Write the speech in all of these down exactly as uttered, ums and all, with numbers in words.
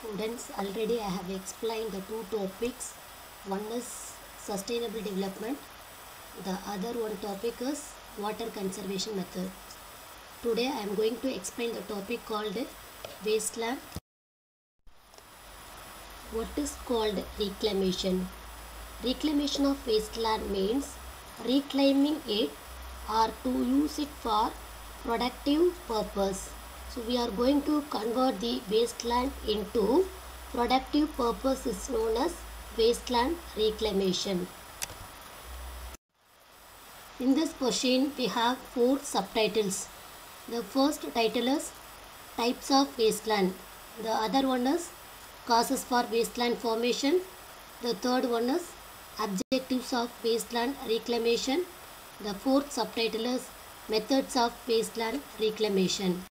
Students, already I have explained the two topics. One is sustainable development. The other one topic is water conservation method. Today I am going to explain the topic called wasteland. What is called reclamation? Reclamation of wasteland means reclaiming it or to use it for productive purpose. So we are going to convert the wasteland into productive purpose is known as wasteland reclamation. In this question we have four subtitles. The first title is types of wasteland. The other one is causes for wasteland formation. The third one is objectives of wasteland reclamation. The fourth subtitle is methods of wasteland reclamation.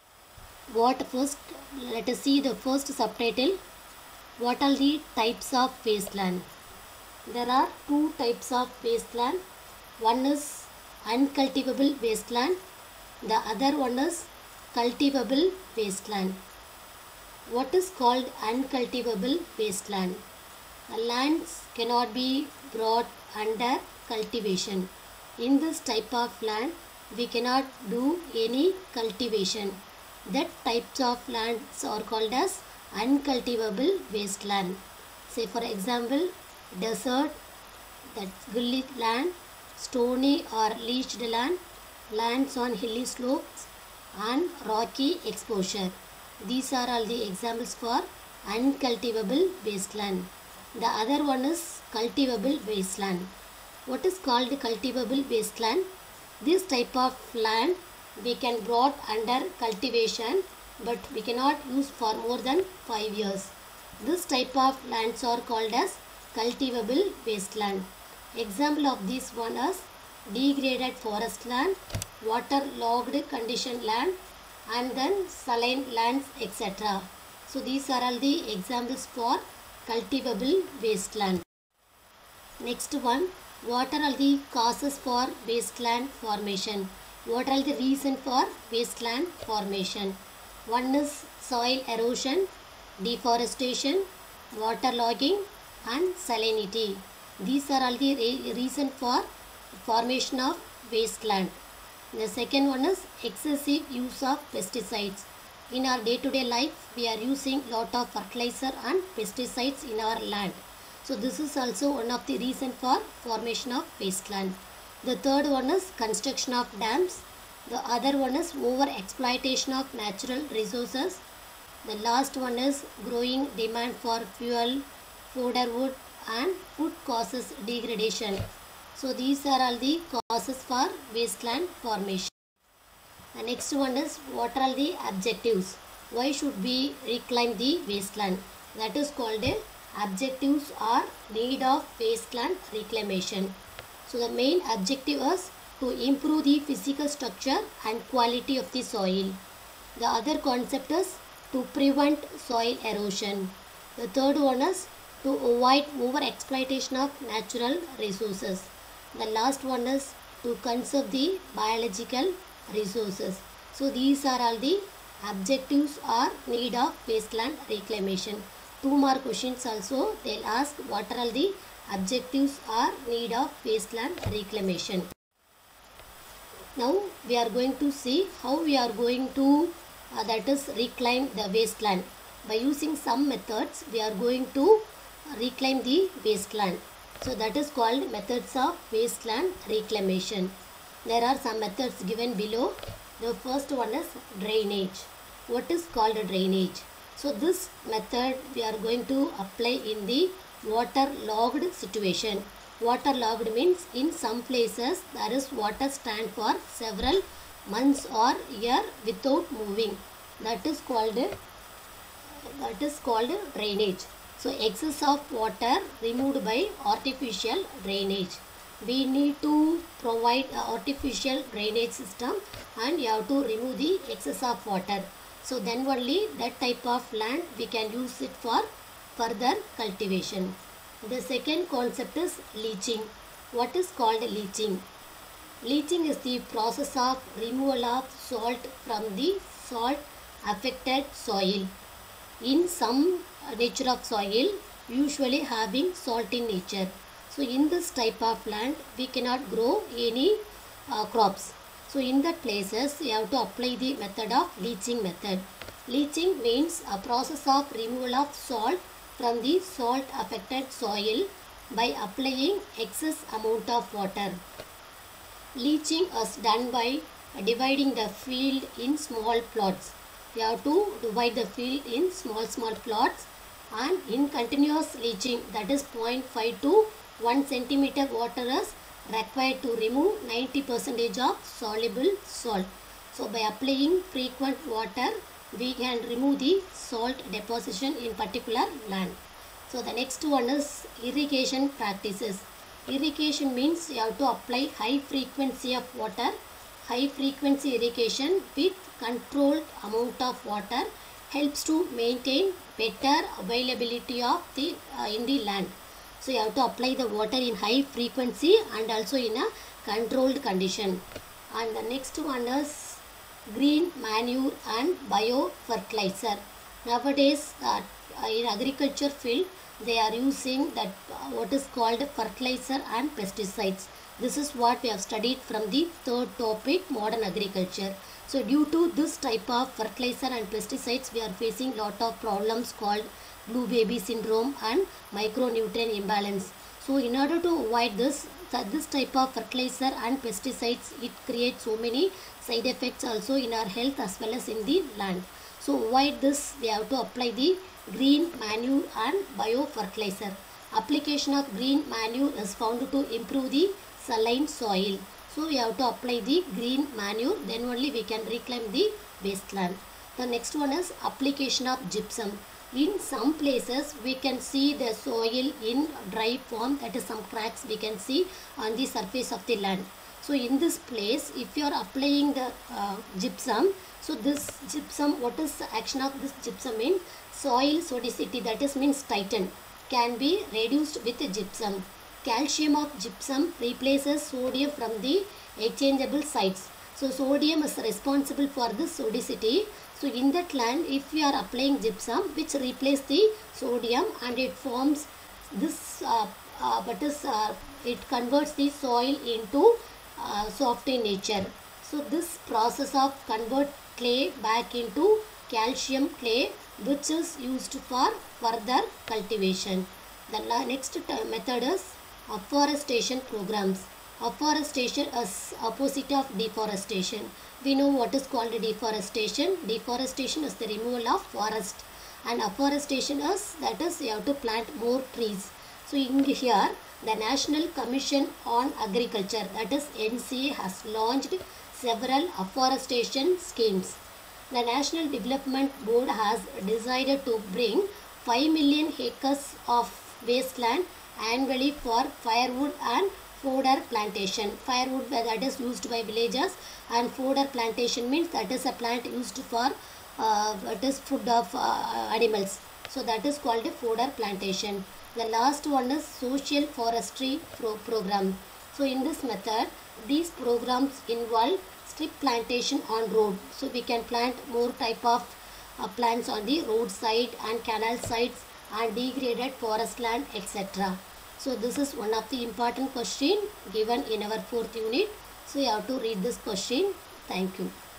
What first? Let us see the first subtitle. What are the types of wasteland? There are two types of wasteland. One is uncultivable wasteland. The other one is cultivable wasteland. What is called uncultivable wasteland? The lands cannot be brought under cultivation. In this type of land, we cannot do any cultivation. That types of lands are called as uncultivable wasteland. Say for example, desert, that's gully land, stony or leached land, lands on hilly slopes and rocky exposure. These are all the examples for uncultivable wasteland. The other one is cultivable wasteland. What is called cultivable wasteland? This type of land we can brought under cultivation, but we cannot use for more than five years. This type of lands are called as cultivable wasteland. Example of this one is degraded forest land, waterlogged condition land, and then saline lands, et cetera. So these are all the examples for cultivable wasteland. Next one, what are all the causes for wasteland formation? What are the reasons for wasteland formation? One is soil erosion, deforestation, waterlogging and salinity. These are all the re reasons for formation of wasteland. The second one is excessive use of pesticides. In our day-to-day life, we are using lot of fertilizer and pesticides in our land. So this is also one of the reasons for formation of wasteland. The third one is construction of dams. The other one is over exploitation of natural resources. The last one is growing demand for fuel, fodder wood and food causes degradation. So these are all the causes for wasteland formation. The next one is what are the objectives? Why should we reclaim the wasteland? That is called a objectives or need of wasteland reclamation. So the main objective is to improve the physical structure and quality of the soil. The other concept is to prevent soil erosion. The third one is to avoid over exploitation of natural resources. The last one is to conserve the biological resources. So these are all the objectives or need of wasteland reclamation. Two more questions also they'll ask what are all the objectives or need of wasteland reclamation. Now we are going to see how we are going to uh, that is reclaim the wasteland. By using some methods we are going to reclaim the wasteland. So that is called methods of wasteland reclamation. There are some methods given below. The first one is drainage. What is called a drainage? So this method we are going to apply in the waterlogged situation. Waterlogged means in some places there is water stand for several months or year without moving. That is called that is called drainage. So excess of water removed by artificial drainage. We need to provide an artificial drainage system and you have to remove the excess of water. So then only that type of land we can use it for further cultivation. The second concept is leaching. What is called leaching? Leaching is the process of removal of salt from the salt affected soil. in some nature of soil, usually having salt in nature. So in this type of land, we cannot grow any uh, crops. So in that places, you have to apply the method of leaching method. Leaching means a process of removal of salt from the salt affected soil by applying excess amount of water. Leaching is done by dividing the field in small plots. You have to divide the field in small small plots, and in continuous leaching, that is zero point five to one centimeter water is required to remove ninety percent of soluble salt. So by applying frequent water, we can remove the salt deposition in particular land. So the next one is irrigation practices. Irrigation means you have to apply high frequency of water. High frequency irrigation with controlled amount of water helps to maintain better availability of the uh, in the land. So you have to apply the water in high frequency and also in a controlled condition. And the next one is green manure and biofertilizer. Nowadays uh, in agriculture field, they are using that uh, what is called fertilizer and pesticides. This is what we have studied from the third topic, modern agriculture. So due to this type of fertilizer and pesticides, we are facing lot of problems called blue baby syndrome and micronutrient imbalance. So in order to avoid this, this type of fertilizer and pesticides, it creates so many side effects also in our health as well as in the land. So avoid this, we have to apply the green manure and biofertilizer. Application of green manure is found to improve the saline soil. So we have to apply the green manure, then only we can reclaim the wasteland. The next one is application of gypsum. In some places we can see the soil in dry form, that is some cracks we can see on the surface of the land. So in this place, if you are applying the uh, gypsum, so this gypsum, what is the action of this gypsum means? Soil sodicity, that is means tighten, can be reduced with gypsum. Calcium of gypsum replaces sodium from the exchangeable sites. So sodium is responsible for the sodicity. So in that land, if we are applying gypsum, which replaces the sodium and it forms this, uh, uh, but is uh, it converts the soil into uh, soft in nature. So this process of convert clay back into calcium clay, which is used for further cultivation. The next method is afforestation programs. Afforestation is opposite of deforestation. We know what is called deforestation. Deforestation is the removal of forest, and afforestation is, that is, you have to plant more trees. So in here, the National Commission on Agriculture, that is N C A, has launched several afforestation schemes. The National Development Board has decided to bring five million acres of wasteland annually for firewood and fodder plantation. Firewood, that is used by villagers, and fodder plantation means that is a plant used for uh, that is food of uh, animals. So that is called a fodder plantation. The last one is social forestry pro program. So in this method, these programs involve strip plantation on road. So we can plant more type of uh, plants on the roadside and canal sides and degraded forest land, et cetera. So this is one of the important question given in our fourth unit. So you have to read this question. Thank you.